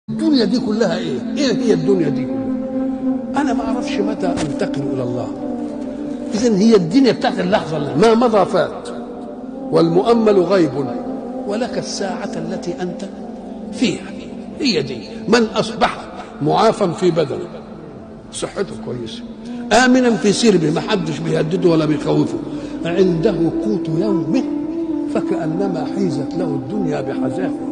الدنيا دي كلها ايه هي الدنيا دي كلها؟ انا ما اعرفش متى انتقل الى الله. اذا هي الدنيا بتاعت اللحظه اللي ما مضى فات، والمؤمل غيب، ولك الساعه التي انت فيها. هي دي. من اصبح معافى في بدنه، صحته كويسه، امنا في سربه، ما حدش بيهدده ولا بيخوفه، عنده قوت يومه، فكأنما حيزت له الدنيا بحذافيرها.